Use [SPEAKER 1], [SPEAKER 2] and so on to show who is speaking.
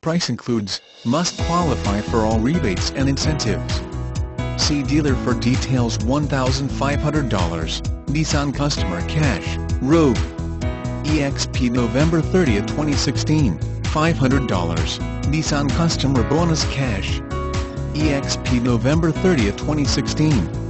[SPEAKER 1] price includes, must qualify for all rebates and incentives. See dealer for details. $1,500, Nissan Customer Cash, Rogue. EXP November 30, 2016, $500, Nissan Customer Bonus Cash. EXP November 30, 2016,